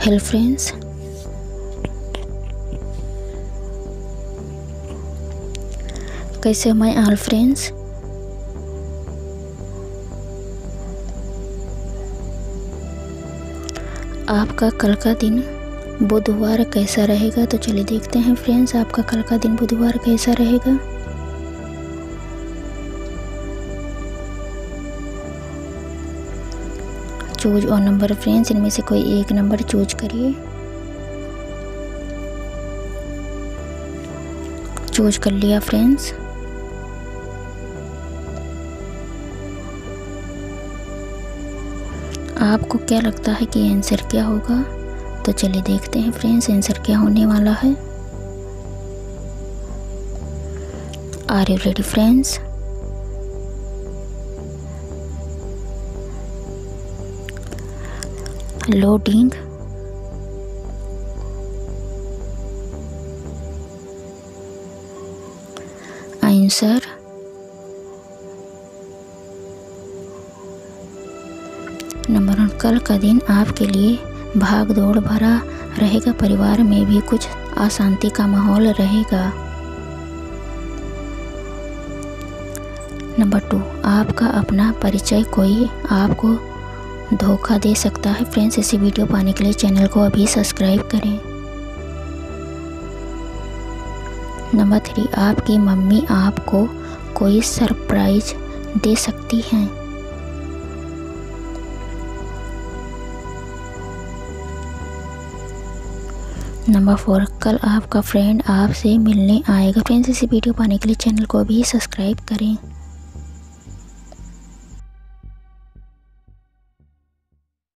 Hello friends, कैसे हो my all friends. आपका कल का दिन बुधवार कैसा रहेगा, तो चलिए देखते हैं फ्रेंड्स आपका कल का दिन बुधवार कैसा रहेगा। चूज और नंबर फ्रेंड्स, इनमें से कोई एक नंबर चूज करिए। चूज कर लिया फ्रेंड्स। आपको क्या लगता है कि आंसर क्या होगा, तो चलिए देखते हैं फ्रेंड्स आंसर क्या होने वाला है। Are you ready friends? Loading. Answer number 1, कल का दिन आपके लिए भाग दौड़ भरा रहेगा। परिवार में भी कुछ अशांति का माहौल रहेगा। नंबर 2, आपका अपना परिचय कोई आपको धोखा दे सकता है। फ्रेंड्स, ऐसी वीडियो पाने के लिए चैनल को अभी सब्सक्राइब करें। नंबर 3, आपकी मम्मी आपको कोई सरप्राइज दे सकती हैं। नंबर 4, कल आपका फ्रेंड आपसे मिलने आएगा। फ्रेंड्स, इसी वीडियो पाने के लिए चैनल को भी सब्सक्राइब करें।